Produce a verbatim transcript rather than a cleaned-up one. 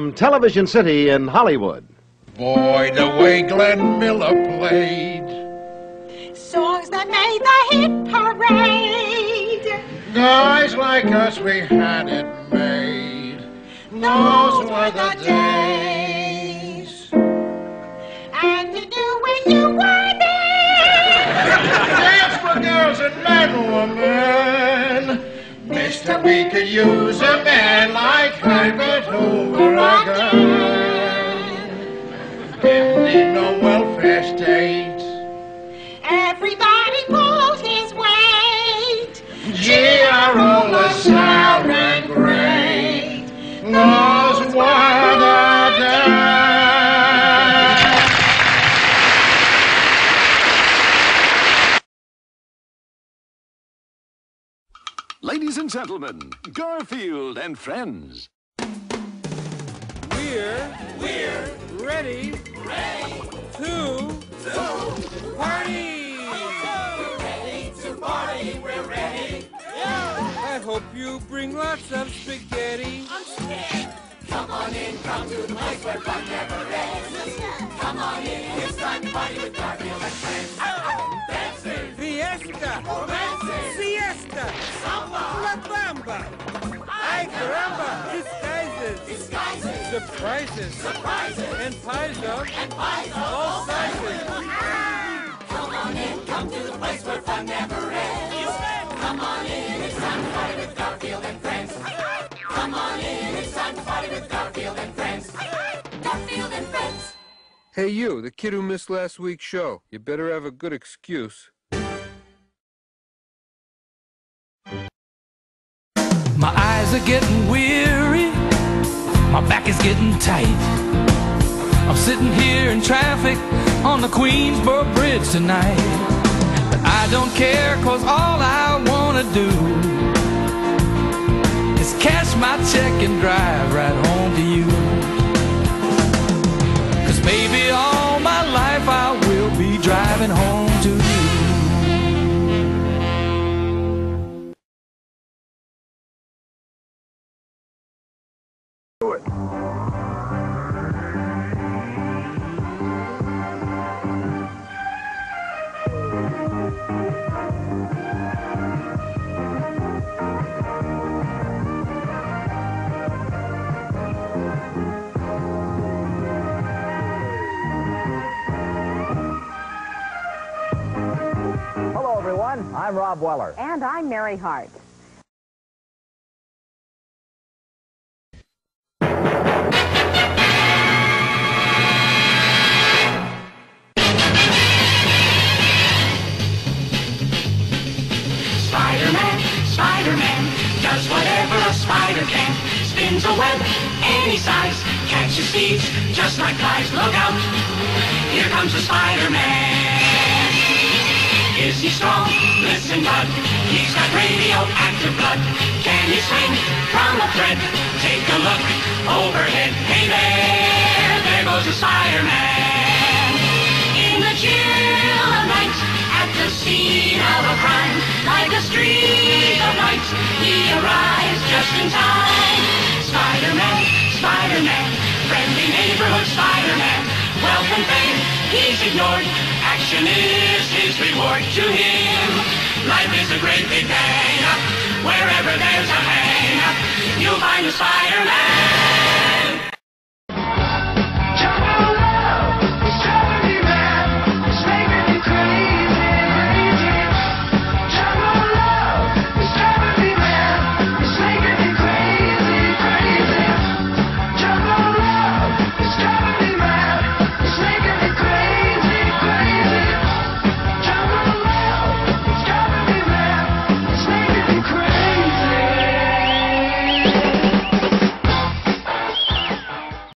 from Television City in Hollywood. Boy, the way Glenn Miller played. Songs that made the hit parade. Guys like us, we had it made. Those were the days. And you knew when you were there. Dance for girls and men, women. Mister, we could use a man like Herbert over again. Didn't need no welfare state. Everybody pulled his weight. Gee, our old LaSalle ran great. Those were the days. Ladies and gentlemen, Garfield and friends. We're, we're ready, ready to, to party. We're ready to party, we're ready. Yeah. I hope you bring lots of spaghetti. I'm scared. Come on in, come to the place where fun never ends. Come on in, it's time to party with Garfield and friends. Dancing, Fiesta, romancing, siesta, samba, la bamba. Ay caramba, disguises, disguises, surprises, surprises, and pies of and pies of all sizes. Come on in, come to the place where fun never ends. Come on in, it's time to party with Garfield and friends. Come on in, it's time to party with Garfield and friends. Garfield and friends. Hey you, the kid who missed last week's show. You better have a good excuse. My eyes are getting weary, my back is getting tight. I'm sitting here in traffic on the Queensboro Bridge tonight. But I don't care, cause all I wanna do is cash my check and drive right home to you. Cause maybe all my life I will be driving home to you. Do it. Hello, everyone. I'm Rob Weller. And I'm Mary Hart. Spider-Man, Spider-Man, does whatever a spider can. Spins a web any size, catches thieves just like flies. Look out, here comes the Spider-Man. Is he strong? Listen, bud, he's got radioactive blood. Can he swing from a thread? Take a look overhead. Hey there, there goes the Spider-Man. In the chill of night, at the scene of a crime, like a streak of light, he arrives just in time. Spider-Man, Spider-Man, friendly neighborhood Spider-Man. Wealth and fame, he's ignored. Action is his reward to him. Life is a great big bang. Wherever there's a hang, you'll find a Spider-Man.